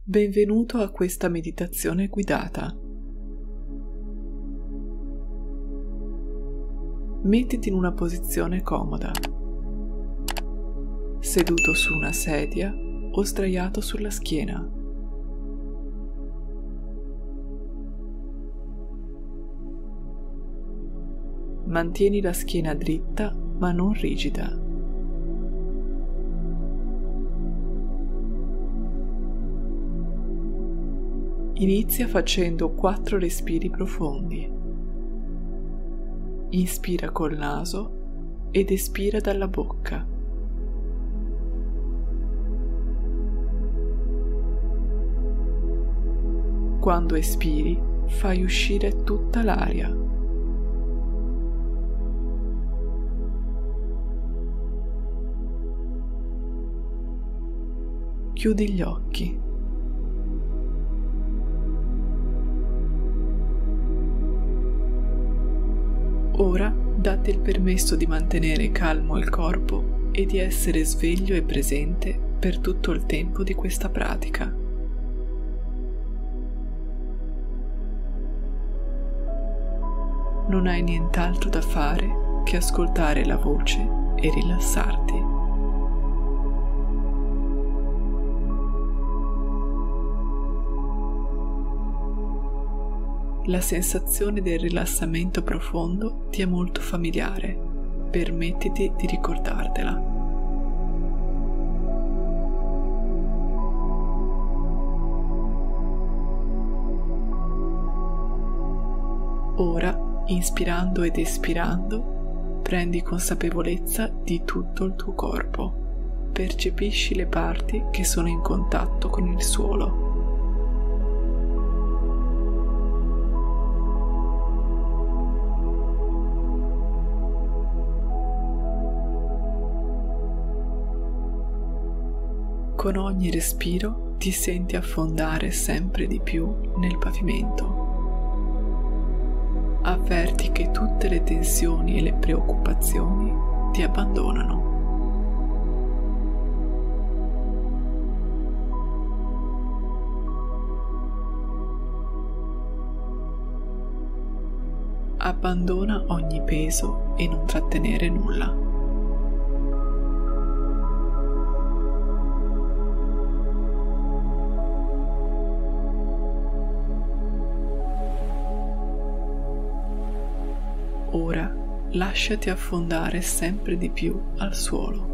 Benvenuto a questa meditazione guidata. Mettiti in una posizione comoda, seduto su una sedia o sdraiato sulla schiena. Mantieni la schiena dritta ma non rigida. Inizia facendo 4 respiri profondi. Inspira col naso ed espira dalla bocca. Quando espiri, fai uscire tutta l'aria. Chiudi gli occhi. Ora datti il permesso di mantenere calmo il corpo e di essere sveglio e presente per tutto il tempo di questa pratica. Non hai nient'altro da fare che ascoltare la voce e rilassarti. La sensazione del rilassamento profondo ti è molto familiare, permettiti di ricordartela. Ora, inspirando ed espirando, prendi consapevolezza di tutto il tuo corpo. Percepisci le parti che sono in contatto con il suolo. Con ogni respiro ti senti affondare sempre di più nel pavimento. Avverti che tutte le tensioni e le preoccupazioni ti abbandonano. Abbandona ogni peso e non trattenere nulla. Ora lasciati affondare sempre di più al suolo.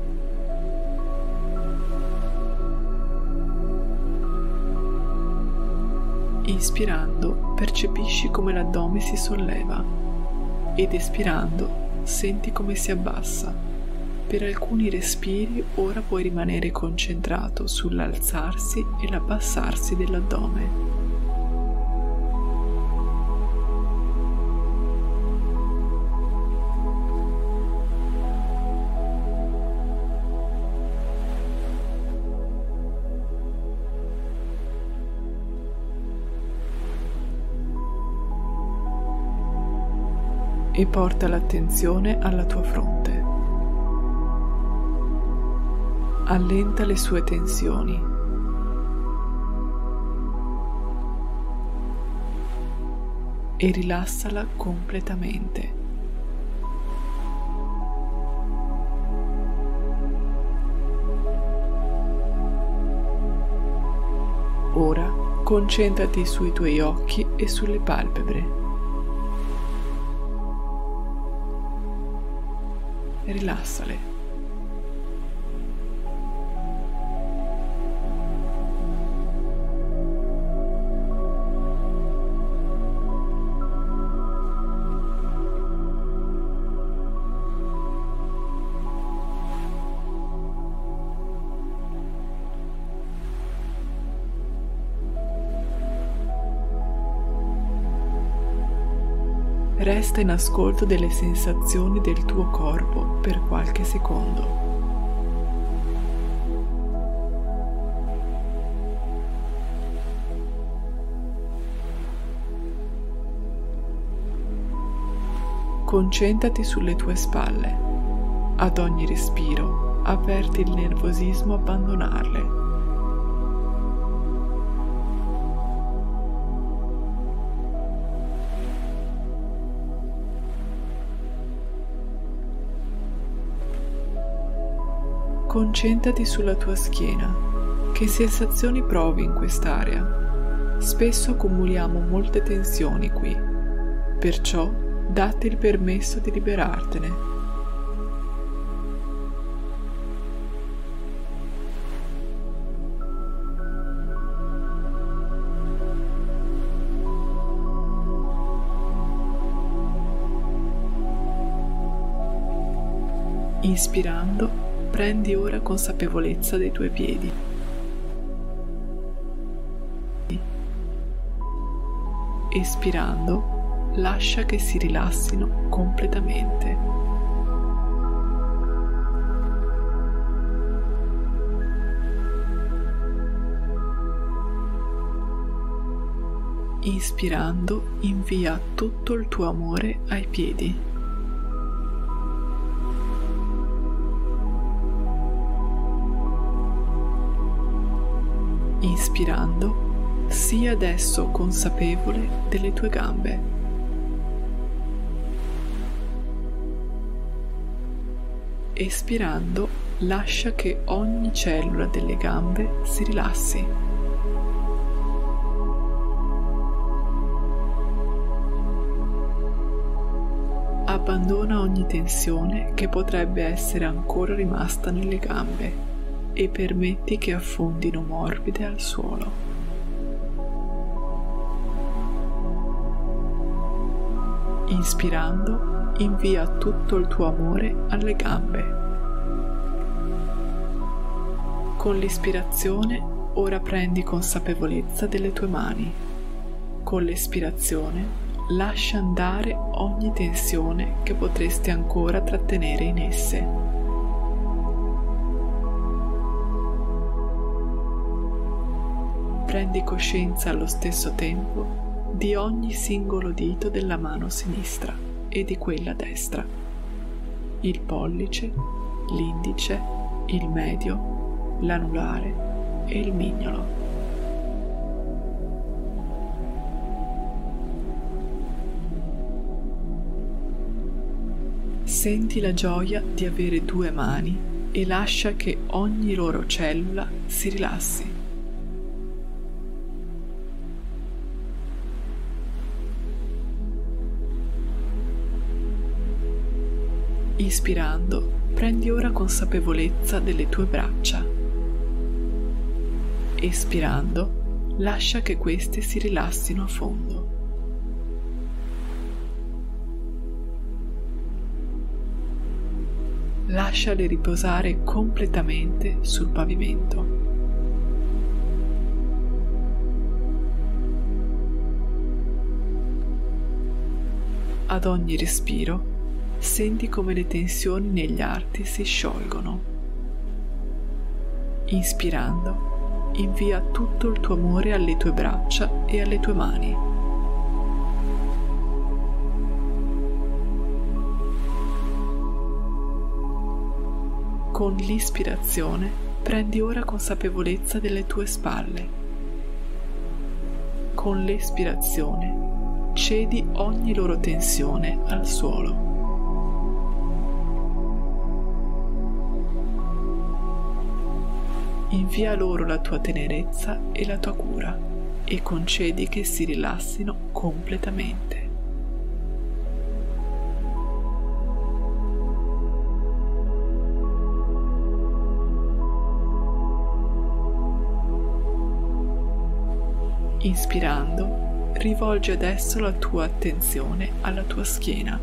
Inspirando percepisci come l'addome si solleva ed espirando senti come si abbassa. Per alcuni respiri ora puoi rimanere concentrato sull'alzarsi e l'abbassarsi dell'addome. E porta l'attenzione alla tua fronte. Allenta le sue tensioni. E rilassala completamente. Ora concentrati sui tuoi occhi e sulle palpebre. Rilassale. Resta in ascolto delle sensazioni del tuo corpo per qualche secondo. Concentrati sulle tue spalle. Ad ogni respiro avverti il nervosismo abbandonarle. Concentrati sulla tua schiena. Che sensazioni provi in quest'area? Spesso accumuliamo molte tensioni qui, perciò datti il permesso di liberartene. Inspirando, prendi ora consapevolezza dei tuoi piedi. Espirando, lascia che si rilassino completamente. Inspirando, invia tutto il tuo amore ai piedi. Inspirando, sii adesso consapevole delle tue gambe. Espirando, lascia che ogni cellula delle gambe si rilassi. Abbandona ogni tensione che potrebbe essere ancora rimasta nelle gambe e permetti che affondino morbide al suolo. Inspirando, invia tutto il tuo amore alle gambe. Con l'ispirazione, ora prendi consapevolezza delle tue mani. Con l'espirazione, lascia andare ogni tensione che potresti ancora trattenere in esse. Prendi coscienza allo stesso tempo di ogni singolo dito della mano sinistra e di quella destra, il pollice, l'indice, il medio, l'anulare e il mignolo. Senti la gioia di avere due mani e lascia che ogni loro cellula si rilassi. Ispirando, prendi ora consapevolezza delle tue braccia. Espirando, lascia che queste si rilassino a fondo. Lasciale riposare completamente sul pavimento. Ad ogni respiro, senti come le tensioni negli arti si sciolgono. Inspirando, invia tutto il tuo amore alle tue braccia e alle tue mani. Con l'ispirazione, prendi ora consapevolezza delle tue spalle. Con l'espirazione, cedi ogni loro tensione al suolo. Invia loro la tua tenerezza e la tua cura e concedi che si rilassino completamente. Inspirando, rivolgi adesso la tua attenzione alla tua schiena.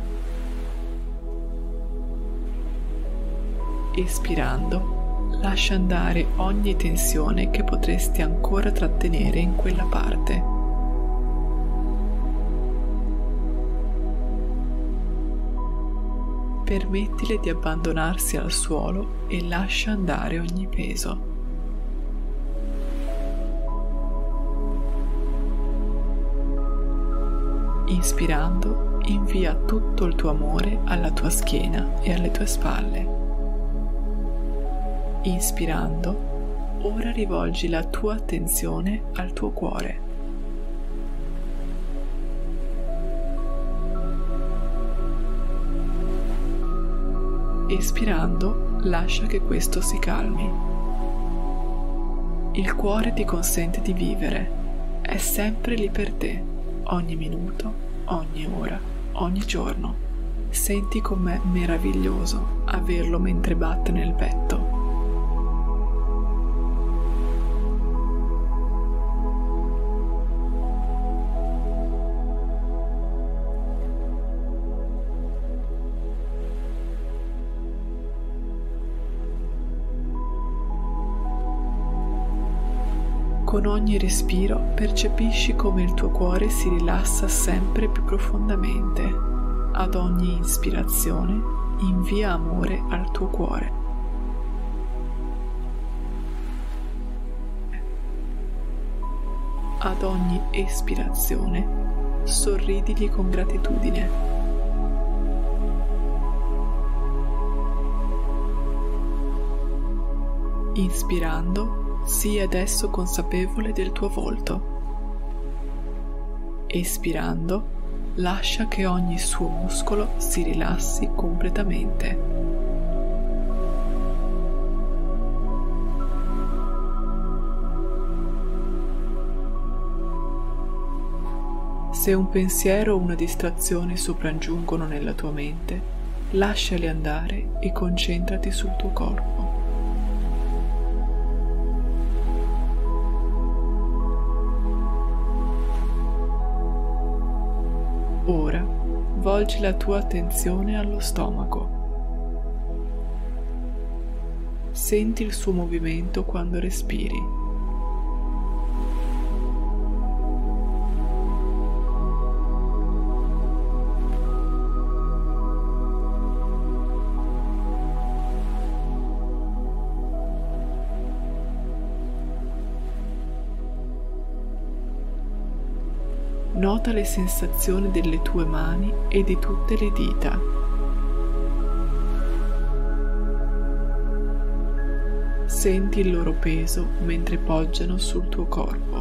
Espirando, lascia andare ogni tensione che potresti ancora trattenere in quella parte. Permettile di abbandonarsi al suolo e lascia andare ogni peso. Inspirando, invia tutto il tuo amore alla tua schiena e alle tue spalle. Inspirando, ora rivolgi la tua attenzione al tuo cuore. Espirando, lascia che questo si calmi. Il cuore ti consente di vivere, è sempre lì per te, ogni minuto, ogni ora, ogni giorno. Senti com'è meraviglioso averlo mentre batte nel petto. Con ogni respiro percepisci come il tuo cuore si rilassa sempre più profondamente. Ad ogni ispirazione invia amore al tuo cuore. Ad ogni espirazione sorridigli con gratitudine. Inspirando, sii adesso consapevole del tuo volto. Espirando, lascia che ogni suo muscolo si rilassi completamente. Se un pensiero o una distrazione sopraggiungono nella tua mente, lasciali andare e concentrati sul tuo corpo. Ora volgi la tua attenzione allo stomaco. Senti il suo movimento quando respiri. Nota le sensazioni delle tue mani e di tutte le dita. Senti il loro peso mentre poggiano sul tuo corpo.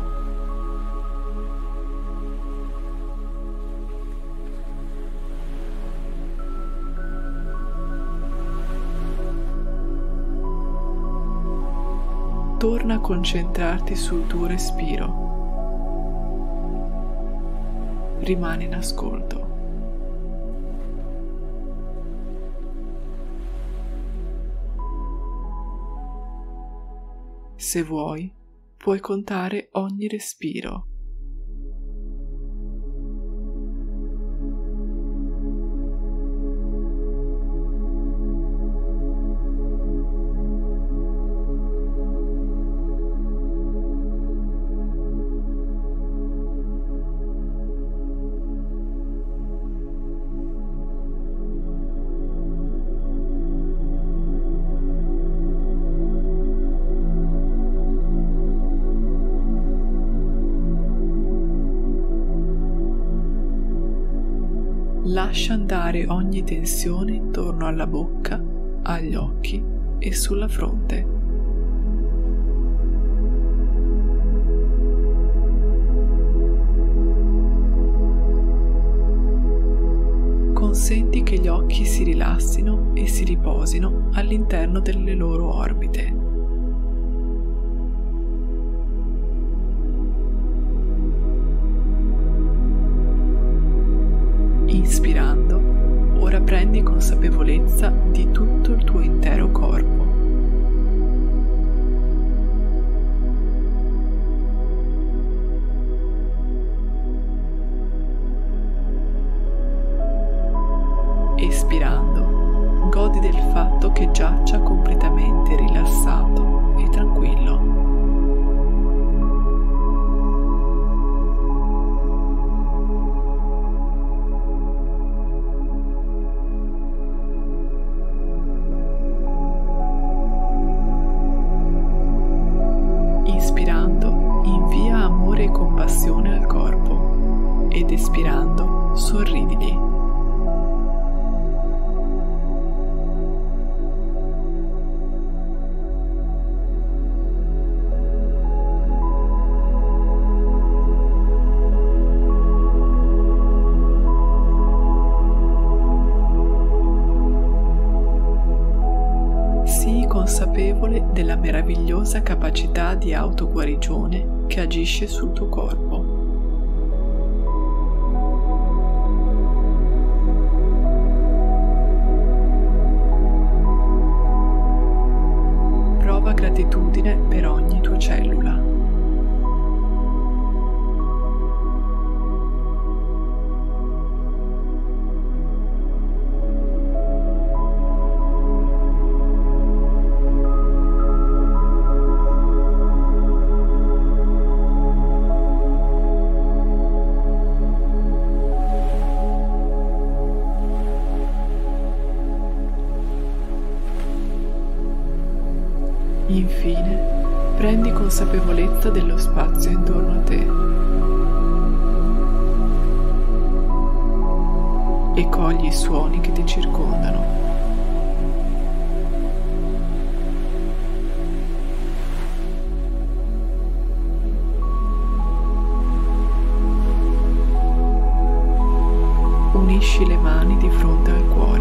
Torna a concentrarti sul tuo respiro. Rimani in ascolto. Se vuoi, puoi contare ogni respiro. Lascia andare ogni tensione intorno alla bocca, agli occhi e sulla fronte. Consenti che gli occhi si rilassino e si riposino all'interno delle loro orbite. Inspirando, ora prendi consapevolezza di tutto il tuo intero corpo. Espirando, godi del fatto che giaccia completamente rilassato e tranquillo. Inspirando, invia amore e compassione al corpo ed espirando, sorridigli. misteriosa capacità di autoguarigione che agisce sul tuo corpo. Prova gratitudine per ogni tua cellula. Infine, prendi consapevolezza dello spazio intorno a te e cogli i suoni che ti circondano. Unisci le mani di fronte al cuore.